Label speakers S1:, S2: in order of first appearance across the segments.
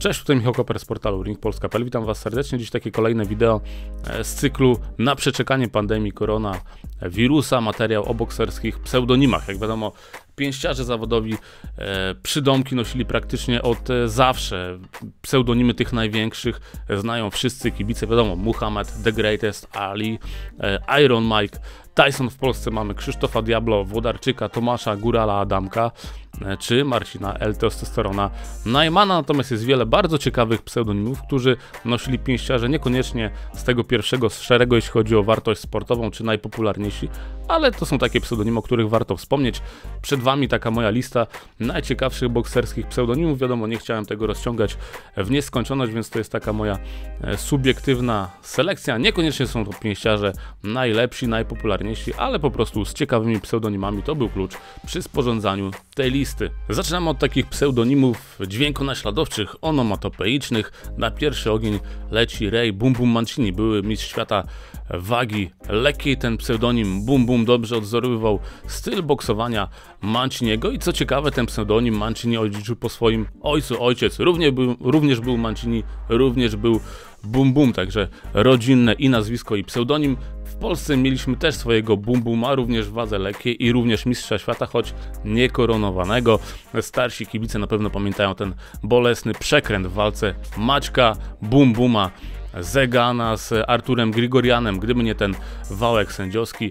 S1: Cześć, tutaj Michał Koper z portalu ringpolska.pl. Witam Was serdecznie. Dziś takie kolejne wideo z cyklu na przeczekanie pandemii koronawirusa. Materiał o bokserskich pseudonimach. Jak wiadomo, pięściarze zawodowi przydomki nosili praktycznie od zawsze. Pseudonimy tych największych znają wszyscy kibice. Wiadomo, Muhammad, The Greatest, Ali, Iron Mike, Tyson. W Polsce mamy Krzysztofa Diablo, Włodarczyka, Tomasza Górala Adamka czy Marcina L. Testosterona Najmana. Natomiast jest wiele bardzo ciekawych pseudonimów, którzy nosili pięściarze niekoniecznie z tego pierwszego szeregu, jeśli chodzi o wartość sportową, czy najpopularniejsi, ale to są takie pseudonimy, o których warto wspomnieć. Przed Wami taka moja lista najciekawszych bokserskich pseudonimów. Wiadomo, nie chciałem tego rozciągać w nieskończoność, więc to jest taka moja subiektywna selekcja. Niekoniecznie są to pięściarze najlepsi, najpopularniejsi, ale po prostu z ciekawymi pseudonimami. To był klucz przy sporządzaniu tej listy. Zaczynamy od takich pseudonimów dźwiękonaśladowczych, onomatopeicznych. Na pierwszy ogień leci Ray Bum Bum Mancini, były mistrz świata wagi lekkiej. Ten pseudonim Bum Bum dobrze odzorowywał styl boksowania Manciniego i co ciekawe, ten pseudonim Mancini odziedziczył po swoim ojcu. Ojciec również był Mancini, również był Bum Bum, także rodzinne i nazwisko, i pseudonim. W Polsce mieliśmy też swojego Bum Buma, również w wadze lekkiej i również mistrza świata, choć niekoronowanego. Starsi kibice na pewno pamiętają ten bolesny przekręt w walce Maćka Bum Buma Zegana z Arturem Grigorianem. Gdyby nie ten wałek sędziowski,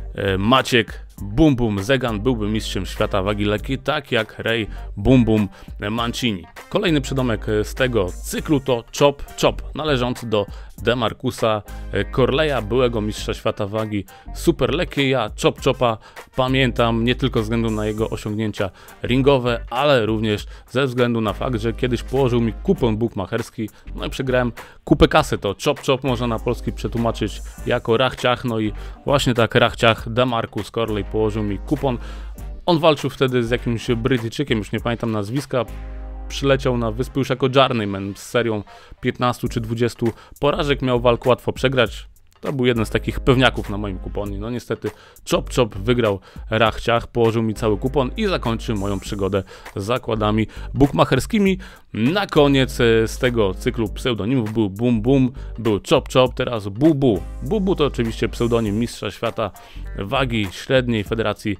S1: Maciek Bum Bum Zegan byłby mistrzem świata wagi lekkiej, tak jak Ray Bum Bum Mancini. Kolejny przydomek z tego cyklu to Chop Chop, należący do Demarcusa Corleya, byłego mistrza świata wagi super lekkiej. Ja Chop Chopa pamiętam nie tylko ze względu na jego osiągnięcia ringowe, ale również ze względu na fakt, że kiedyś położył mi kupon bukmacherski, no i przegrałem kupę kasy. To Chop Chop można na polski przetłumaczyć jako rachciach, no i właśnie tak rachciach Demarcus Corley położył mi kupon. On walczył wtedy z jakimś Brytyjczykiem, już nie pamiętam nazwiska. Przyleciał na wyspę już jako Journeyman z serią 15 czy 20 porażek. Miał walkę łatwo przegrać. To był jeden z takich pewniaków na moim kuponie. No niestety Chop Chop wygrał rachciach, położył mi cały kupon i zakończył moją przygodę z zakładami bukmacherskimi. Na koniec z tego cyklu pseudonimów był Bum Bum, był Chop Chop, teraz Bubu. Bubu to oczywiście pseudonim mistrza świata wagi średniej Federacji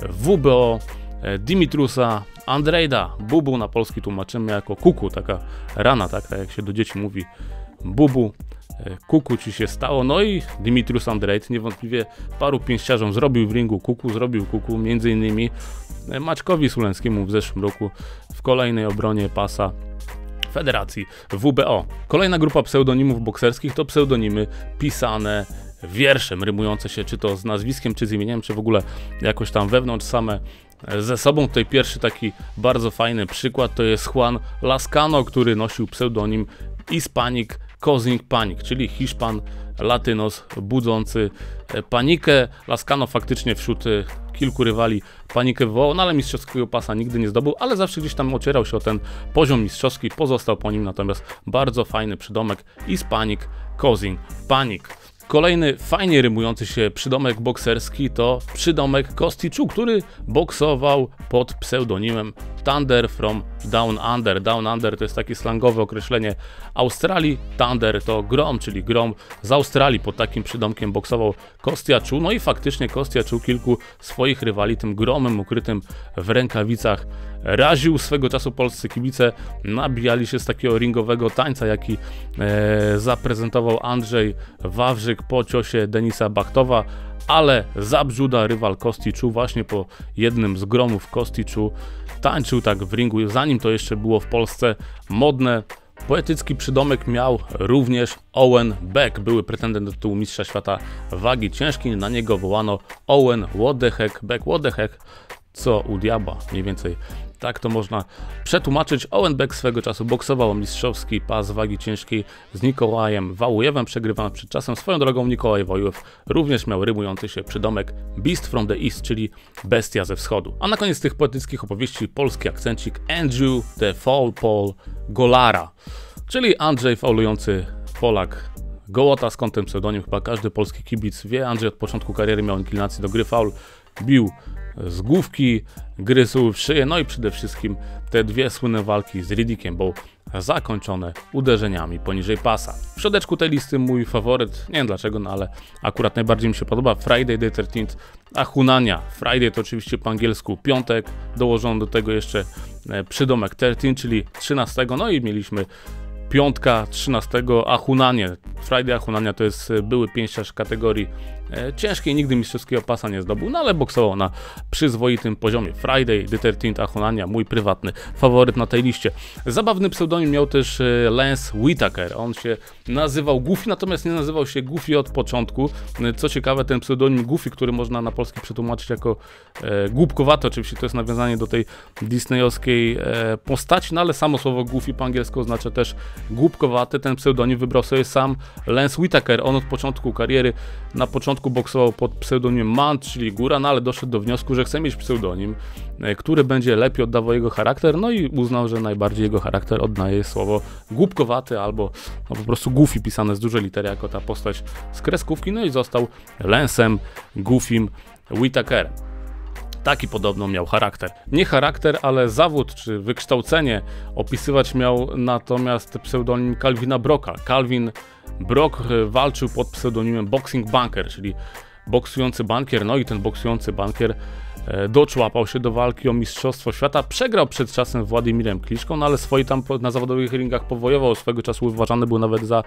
S1: WBO Dimitrusa Andrejda. Bubu na polski tłumaczymy jako kuku, taka rana, tak jak się do dzieci mówi. Bubu, kuku ci się stało. No i Dimitrius Andrejd niewątpliwie paru pięściarzom zrobił w ringu kuku, między innymi Maćkowi Suleńskiemu w zeszłym roku w kolejnej obronie pasa Federacji WBO. Kolejna grupa pseudonimów bokserskich to pseudonimy pisane wierszem, rymujące się czy to z nazwiskiem, czy z imieniem, czy w ogóle jakoś tam wewnątrz same ze sobą. Tutaj pierwszy taki bardzo fajny przykład to jest Juan Lascano, który nosił pseudonim Hispanic Causing Panic, czyli Hiszpan Latynos budzący panikę. Lascano faktycznie wśród kilku rywali panikę wywołał, no ale mistrzowskiego pasa nigdy nie zdobył, ale zawsze gdzieś tam ocierał się o ten poziom mistrzowski, pozostał po nim natomiast bardzo fajny przydomek Hispanic Causing Panic. Kolejny fajnie rymujący się przydomek bokserski to przydomek Costy Chu, który boksował pod pseudonimem Thunder from Down Under. Down Under to jest takie slangowe określenie Australii. Thunder to grom, czyli grom z Australii. Pod takim przydomkiem boksował Costy Chu. No i faktycznie Costy Chu kilku swoich rywali tym gromem ukrytym w rękawicach raził. Swego czasu polscy kibice nabijali się z takiego ringowego tańca, jaki zaprezentował Andrzej Wawrzyk po ciosie Denisa Bachtowa, ale zabrzuda rywal Costy Chu właśnie po jednym z gromów Costy Chu tańczył tak w ringu, zanim to jeszcze było w Polsce modne. Poetycki przydomek miał również Owen Beck, były pretendent do tytułu mistrza świata wagi ciężkiej. Na niego wołano Owen what the heck Beck, what the heck, co u diabła, mniej więcej tak to można przetłumaczyć. Owen Beck swego czasu boksował mistrzowski pas wagi ciężkiej z Nikołajem Wałujewem, przegrywany przed czasem. Swoją drogą Nikołaj Wałujew również miał rymujący się przydomek Beast from the East, czyli bestia ze wschodu. A na koniec tych poetyckich opowieści polski akcencik Andrew the Foul Paul Golara, czyli Andrzej faulujący Polak Gołota, skąd ten pseudonim chyba każdy polski kibic wie. Andrzej od początku kariery miał inklinację do gry faul, bił z główki, gryzł w szyję, no i przede wszystkim te dwie słynne walki z Riddickiem, bo zakończone uderzeniami poniżej pasa. W środeczku tej listy mój faworyt, nie wiem dlaczego, no ale akurat najbardziej mi się podoba, Friday the 13th, a Hunania. Friday to oczywiście po angielsku piątek, dołożono do tego jeszcze przydomek 13, czyli 13, no i mieliśmy piątka 13, a Hunanie. Friday a Hunania to jest były pięściarz kategorii ciężkiej, nigdy mistrzowskiego pasa nie zdobył, no ale boksował na przyzwoitym poziomie. Friday the 13th, a Hunania, mój prywatny faworyt na tej liście. Zabawny pseudonim miał też Lance Whitaker. On się nazywał Goofy, natomiast nie nazywał się Goofy od początku. Co ciekawe, ten pseudonim Goofy, który można na polski przetłumaczyć jako głupkowaty, oczywiście to jest nawiązanie do tej disneyowskiej postaci, no ale samo słowo Goofy po angielsku oznacza też głupkowaty. Ten pseudonim wybrał sobie sam Lance Whitaker. On od początku kariery, na początku boksował pod pseudonimem Mant, czyli góra, no ale doszedł do wniosku, że chce mieć pseudonim, który będzie lepiej oddawał jego charakter, no i uznał, że najbardziej jego charakter oddaje słowo głupkowaty albo no, po prostu Goofy pisane z dużej litery jako ta postać z kreskówki, no i został Lance'em Goofym Whitakerem. Taki podobno miał charakter. Nie charakter, ale zawód czy wykształcenie opisywać miał natomiast pseudonim Calvina Brocka. Calvin Brock walczył pod pseudonimem Boxing Banker, czyli boksujący bankier, no i ten boksujący bankier doczłapał się do walki o Mistrzostwo Świata, przegrał przed czasem Władimirem Kliczką, no ale swoje tam na zawodowych ringach powojował, swego czasu uważany był nawet za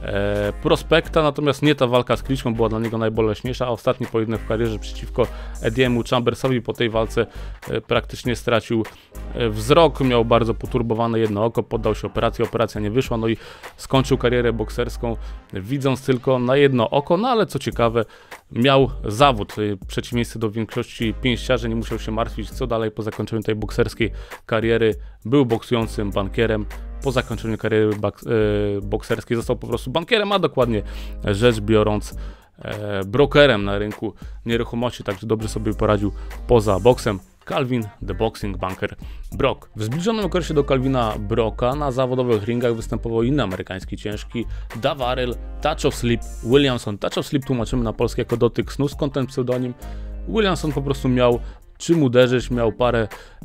S1: prospekta, natomiast nie ta walka z Kliczką była dla niego najboleśniejsza, a ostatni pojedynek w karierze przeciwko Ediemu Chambersowi po tej walce praktycznie stracił wzrok, miał bardzo poturbowane jedno oko, poddał się operacji, operacja nie wyszła, no i skończył karierę bokserską widząc tylko na jedno oko, no ale co ciekawe, miał zawód, w przeciwieństwie do większości pięściarzy, nie musiał się martwić co dalej po zakończeniu tej bokserskiej kariery, był boksującym bankierem, po zakończeniu kariery bokserskiej został po prostu bankierem, a dokładnie rzecz biorąc brokerem na rynku nieruchomości, także dobrze sobie poradził poza boksem. Calvin the Boxing Banker Brock. W zbliżonym okresie do Calvina Brocka na zawodowych ringach występował inny amerykański ciężki, Davarel Touch of Sleep Williamson. Touch of Sleep tłumaczymy na polski jako dotyk snu, skąd ten pseudonim. Williamson po prostu miał czym uderzyć, miał parę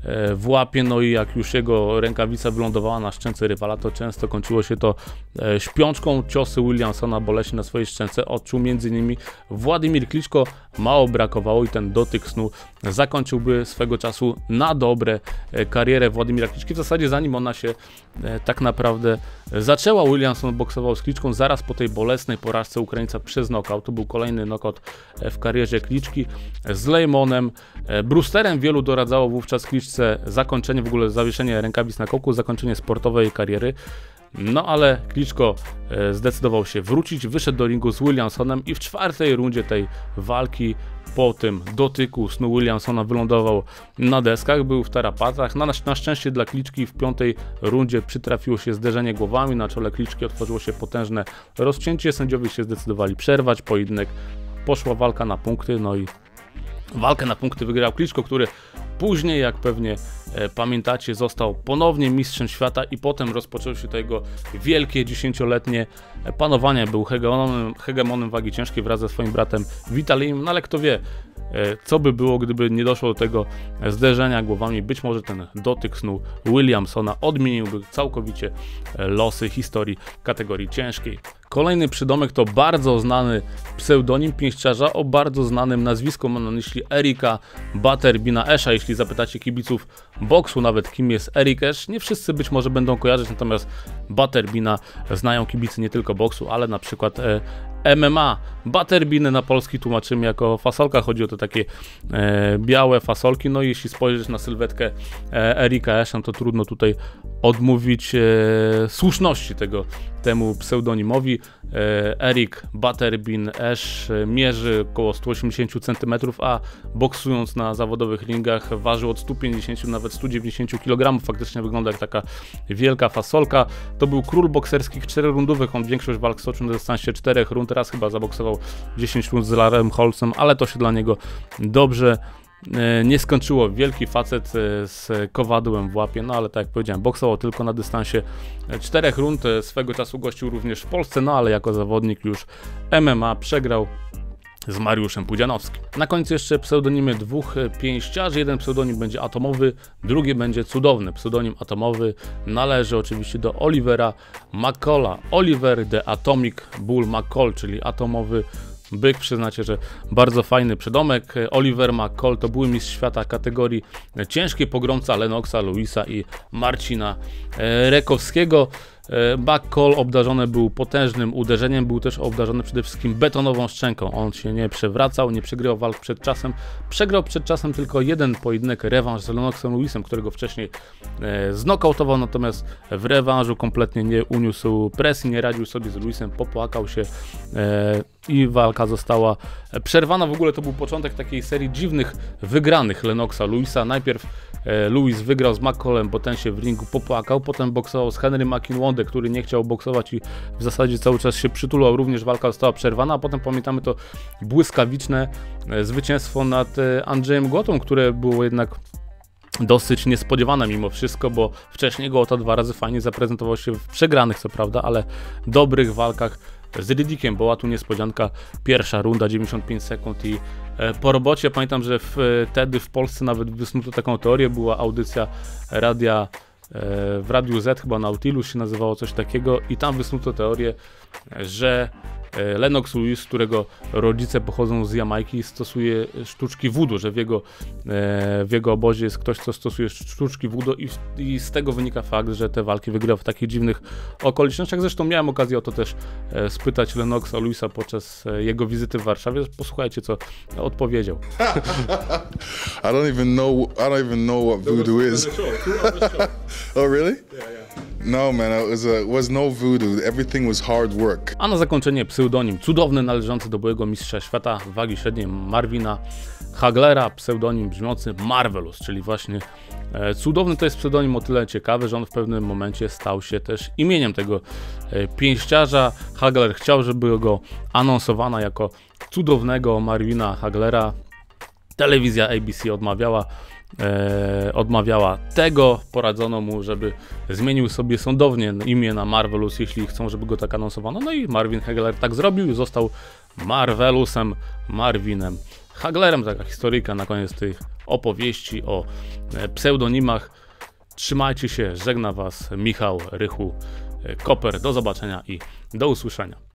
S1: w łapie, no i jak już jego rękawica wylądowała na szczęce rywala, to często kończyło się to śpiączką. Ciosy Williamsona boleśnie na swojej szczęce odczuł m.in. Władimir Kliczko, mało brakowało i ten dotyk snu zakończyłby swego czasu na dobre karierę Władimira Kliczki. W zasadzie zanim ona się tak naprawdę zaczęła, Williamson boksował z Kliczką zaraz po tej bolesnej porażce Ukraińca przez knockout. To był kolejny knockout w karierze Kliczki z Lejmonem. Brewsterem wielu doradzało wówczas Kliczce zakończenie, w ogóle zawieszenie rękawic na kołku, zakończenie sportowej kariery. No ale Kliczko zdecydował się wrócić, wyszedł do ringu z Williamsonem i w czwartej rundzie tej walki po tym dotyku snu Williamsona wylądował na deskach, był w tarapatach. Na szczęście dla Kliczki w piątej rundzie przytrafiło się zderzenie głowami, na czole Kliczki otworzyło się potężne rozcięcie, sędziowie się zdecydowali przerwać pojedynek, poszła walka na punkty, no i walkę na punkty wygrał Kliczko, który później, jak pewnie pamiętacie, został ponownie mistrzem świata i potem rozpoczęło się to jego wielkie 10-letnie panowanie. Był hegemonem wagi ciężkiej wraz ze swoim bratem Witalijem, no ale kto wie, co by było, gdyby nie doszło do tego zderzenia głowami. Być może ten dotyk snu Williamsona odmieniłby całkowicie losy historii kategorii ciężkiej. Kolejny przydomek to bardzo znany pseudonim pięściarza o bardzo znanym nazwisku, mam na myśli Erika Butterbina Asha. Jeśli zapytacie kibiców boksu nawet, kim jest Eric Ash, nie wszyscy być może będą kojarzyć, natomiast Butterbina znają kibicy nie tylko boksu, ale na przykład MMA. Butterbiny na polski tłumaczymy jako fasolka, chodzi o te takie białe fasolki, no i jeśli spojrzysz na sylwetkę Erika Asha, to trudno tutaj odmówić słuszności temu pseudonimowi. Eric Butterbin Ash mierzy około 180 cm, a boksując na zawodowych ringach ważył od 150 nawet 190 kg. Faktycznie wygląda jak taka wielka fasolka. To był król bokserskich 4-rundowych, on większość walk stoczył na dystansie 4 rund, raz chyba zaboksował 10 rund z Larrym Holzem, ale to się dla niego dobrze nie skończyło. Wielki facet z kowadłem w łapie, no ale tak jak powiedziałem, boksował tylko na dystansie 4 rund, swego czasu gościł również w Polsce, no ale jako zawodnik już MMA przegrał z Mariuszem Pudzianowskim. Na końcu jeszcze pseudonimy dwóch pięściarzy. Jeden pseudonim będzie atomowy, drugi będzie cudowny. Pseudonim atomowy należy oczywiście do Olivera McCalla. Oliver the Atomic Bull McCall, czyli atomowy byk. Przyznacie, że bardzo fajny przydomek. Oliver McCall to były mistrz świata kategorii ciężkiej pogromca Lennoxa Lewisa i Marcina Rekowskiego. McCall obdarzony był potężnym uderzeniem, był też obdarzony przede wszystkim betonową szczęką. On się nie przewracał, nie przegrywał walk przed czasem. Przegrał przed czasem tylko jeden pojedynek, rewanż z Lennoxem Lewisem, którego wcześniej znokautował, natomiast w rewanżu kompletnie nie uniósł presji, nie radził sobie z Lewisem, popłakał się i walka została przerwana. W ogóle to był początek takiej serii dziwnych wygranych Lennoxa Lewisa. Najpierw Lewis wygrał z McCallem, bo ten się w ringu popłakał, potem boksował z Henry McInwonde, który nie chciał boksować i w zasadzie cały czas się przytulał, również walka została przerwana, a potem pamiętamy to błyskawiczne zwycięstwo nad Andrzejem Gołotą, które było jednak dosyć niespodziewane mimo wszystko, bo wcześniej Gołota 2 razy fajnie zaprezentował się w przegranych co prawda, ale dobrych walkach z Riddickiem. Była tu niespodzianka, pierwsza runda, 95 sekund i po robocie. Pamiętam, że wtedy w Polsce nawet wysnuto taką teorię, była audycja radia w Radiu Z, chyba Nautilus się nazywało coś takiego i tam wysnuto teorię, że Lennox Lewis, którego rodzice pochodzą z Jamajki, stosuje sztuczki voodoo, że w jego obozie jest ktoś, kto stosuje sztuczki voodoo i z tego wynika fakt, że te walki wygrywa w takich dziwnych okolicznościach. Zresztą miałem okazję o to też spytać Lennoxa Lewisa podczas jego wizyty w Warszawie. Posłuchajcie, co odpowiedział.
S2: I don't even know what voodoo is. Oh, really? Yeah. No, man, it was no voodoo. Everything was hard work.
S1: A na zakończenie pseudonim cudowny należący do byłego mistrza świata wagi średniej Marvina Haglera, pseudonim brzmiący Marvelous, czyli właśnie cudowny. To jest pseudonim o tyle ciekawy, że on w pewnym momencie stał się też imieniem tego pięściarza. Hagler chciał, żeby go anonsowano jako cudownego Marvina Haglera. Telewizja ABC odmawiała tego, poradzono mu, żeby zmienił sobie sądownie imię na Marvelous, jeśli chcą, żeby go tak anonsowano. No i Marvin Hagler tak zrobił i został Marvelousem, Marvinem Haglerem. Taka historyjka na koniec tych opowieści o pseudonimach. Trzymajcie się, żegna Was Michał Rychu Koper. Do zobaczenia i do usłyszenia.